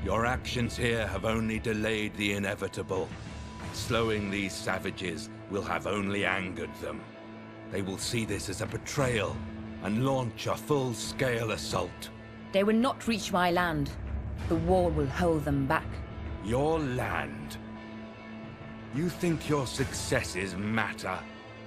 Your actions here have only delayed the inevitable. Slowing these savages will have only angered them. They will see this as a betrayal and launch a full-scale assault. They will not reach my land. The wall will hold them back. Your land? You think your successes matter?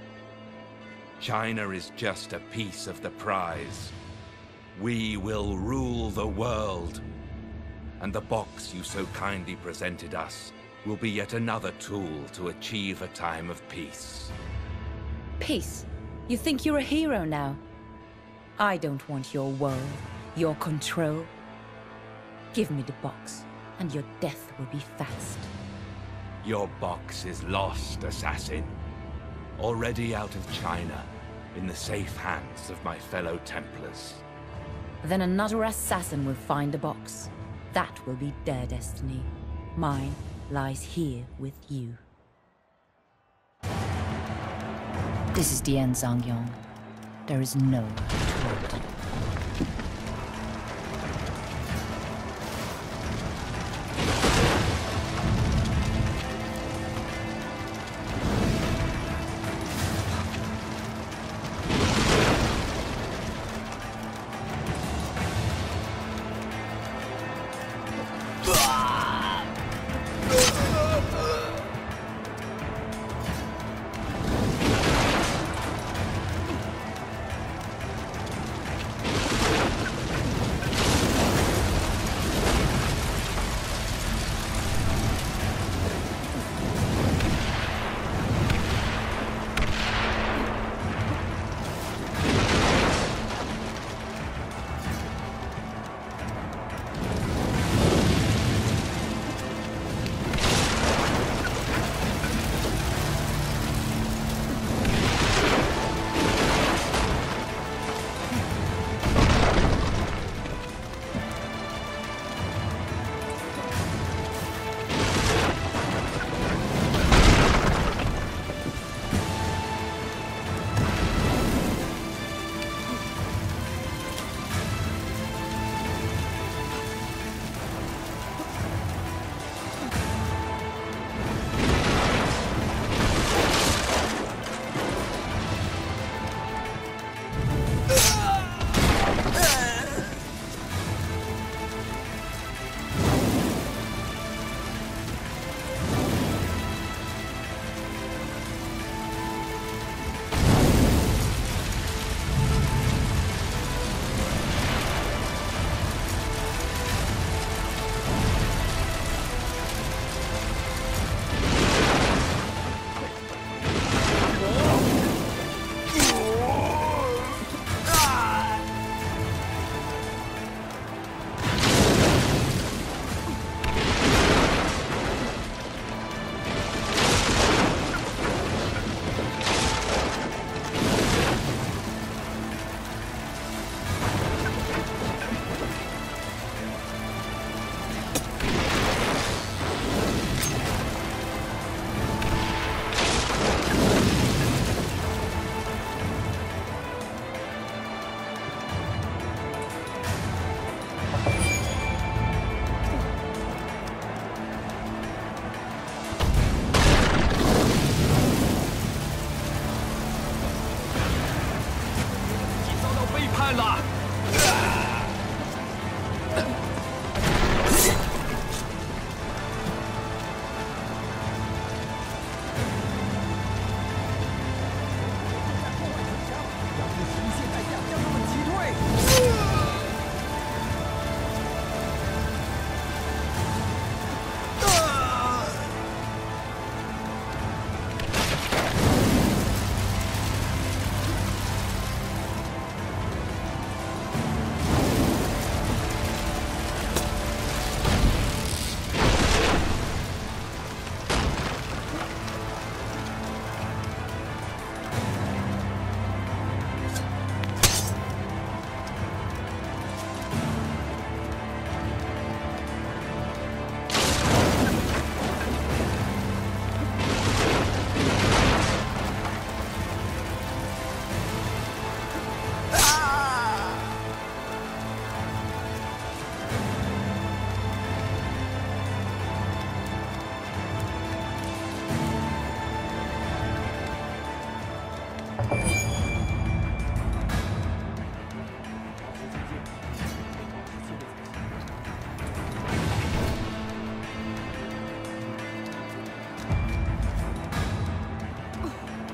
China is just a piece of the prize. We will rule the world. And the box you so kindly presented us will be yet another tool to achieve a time of peace. Peace? You think you're a hero now? I don't want your world, your control. Give me the box, and your death will be fast. Your box is lost, assassin. Already out of China, in the safe hands of my fellow Templars. Then another assassin will find the box. That will be their destiny. Mine lies here with you. This is the end, Zhang Yong. There is no retreat.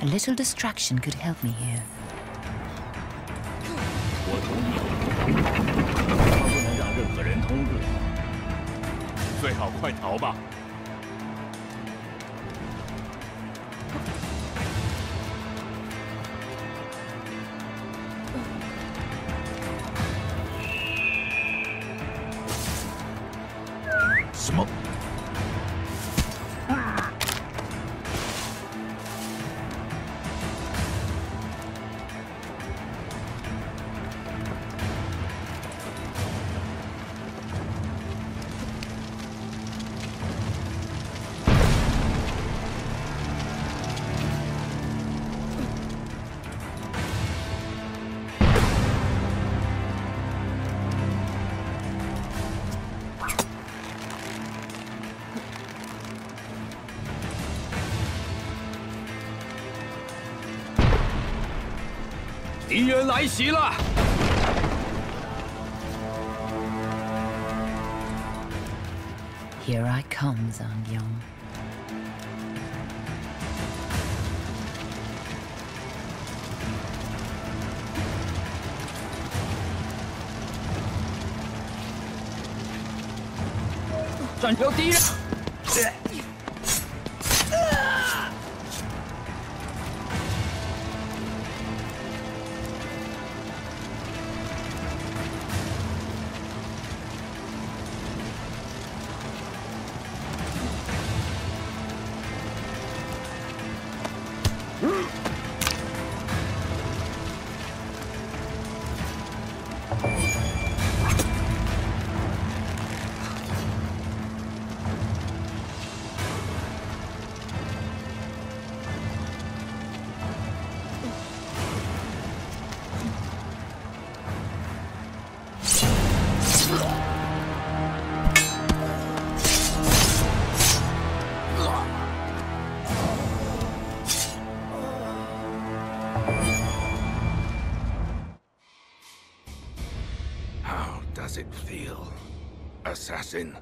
A little distraction could help me here. 我同意，他不能让任何人通过。最好快逃吧。什么？ 敌人来袭了！ Here I come, Zhang Yong. 战有敌人！ How does it feel, assassin?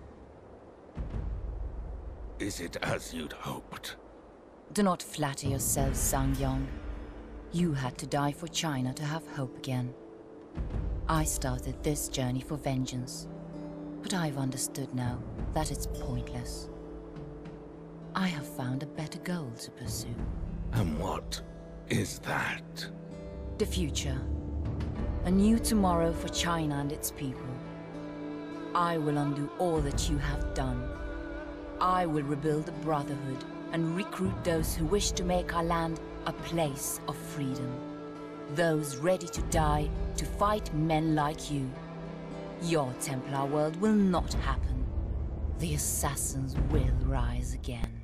Is it as you'd hoped? Do not flatter yourself, Zhang Yong. You had to die for China to have hope again. I started this journey for vengeance, but I've understood now that it's pointless. I have found a better goal to pursue. And what is that? The future. A new tomorrow for China and its people. I will undo all that you have done. I will rebuild the brotherhood and recruit those who wish to make our land a place of freedom. Those ready to die to fight men like you. Your Templar world will not happen. The assassins will rise again.